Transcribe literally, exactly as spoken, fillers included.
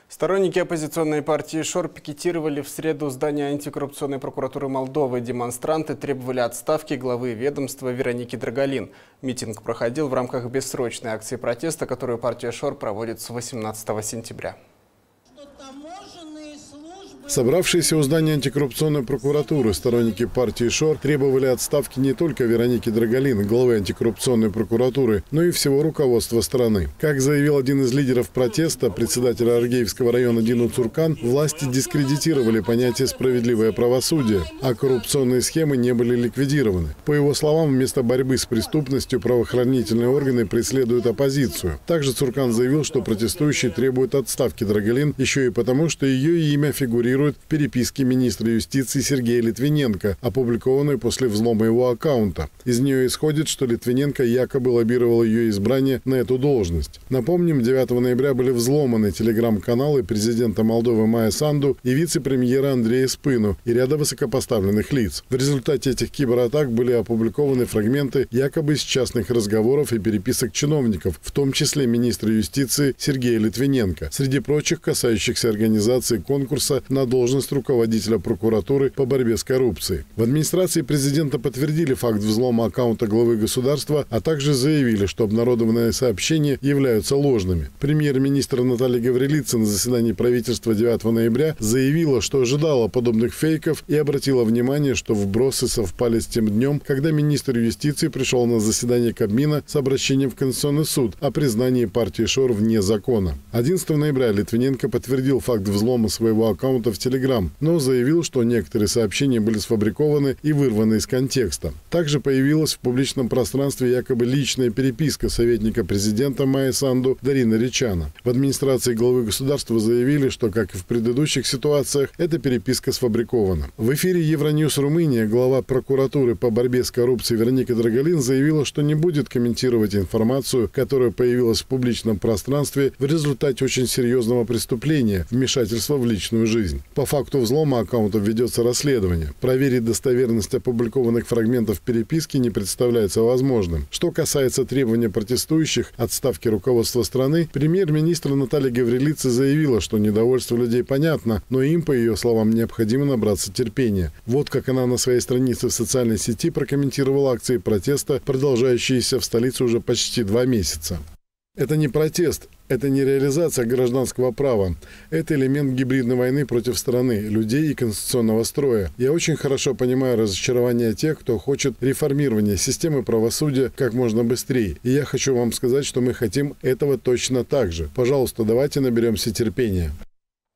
Сторонники оппозиционной партии ШОР пикетировали в среду здание антикоррупционной прокуратуры Молдовы. Демонстранты требовали отставки главы ведомства Вероники Драгалин. Митинг проходил в рамках бессрочной акции протеста, которую партия ШОР проводит с восемнадцатого сентября. Собравшиеся у здания антикоррупционной прокуратуры сторонники партии ШОР требовали отставки не только Вероники Драгалин, главы антикоррупционной прокуратуры, но и всего руководства страны. Как заявил один из лидеров протеста, председатель Аргеевского района Дину Цуркан, власти дискредитировали понятие «справедливое правосудие», а коррупционные схемы не были ликвидированы. По его словам, вместо борьбы с преступностью правоохранительные органы преследуют оппозицию. Также Цуркан заявил, что протестующие требуют отставки Драгалин еще и потому, что ее имя фигурирует в переписке министра юстиции Сергея Литвиненко, опубликованной после взлома его аккаунта. Из нее исходит, что Литвиненко якобы лоббировал ее избрание на эту должность. Напомним, девятого ноября были взломаны телеграм-каналы президента Молдовы Майя Санду и вице-премьера Андрея Спыну и ряда высокопоставленных лиц. В результате этих кибератак были опубликованы фрагменты якобы из частных разговоров и переписок чиновников, в том числе министра юстиции Сергея Литвиненко, среди прочих касающихся организации конкурса на должность руководителя прокуратуры по борьбе с коррупцией. В администрации президента подтвердили факт взлома аккаунта главы государства, а также заявили, что обнародованные сообщения являются ложными. Премьер-министр Наталья Гаврилица на заседании правительства девятого ноября заявила, что ожидала подобных фейков и обратила внимание, что вбросы совпали с тем днем, когда министр юстиции пришел на заседание Кабмина с обращением в Конституционный суд о признании партии ШОР вне закона. одиннадцатого ноября Литвиненко подтвердил факт взлома своего аккаунта в Телеграм, но заявил, что некоторые сообщения были сфабрикованы и вырваны из контекста. Также появилась в публичном пространстве якобы личная переписка советника президента Майя Санду Дарины Ричана. В администрации главы государства заявили, что, как и в предыдущих ситуациях, эта переписка сфабрикована. В эфире Евроньюз Румыния глава прокуратуры по борьбе с коррупцией Вероника Драгалин заявила, что не будет комментировать информацию, которая появилась в публичном пространстве в результате очень серьезного преступления – вмешательства в личную жизнь. По факту взлома аккаунтов ведется расследование. Проверить достоверность опубликованных фрагментов переписки не представляется возможным. Что касается требования протестующих отставки руководства страны, премьер-министр Наталья Гаврилица заявила, что недовольство людей понятно, но им, по ее словам, необходимо набраться терпения. Вот как она на своей странице в социальной сети прокомментировала акции протеста, продолжающиеся в столице уже почти два месяца. Это не протест. Это не реализация гражданского права. Это элемент гибридной войны против страны, людей и конституционного строя. Я очень хорошо понимаю разочарование тех, кто хочет реформирования системы правосудия как можно быстрее. И я хочу вам сказать, что мы хотим этого точно так же. Пожалуйста, давайте наберемся терпения.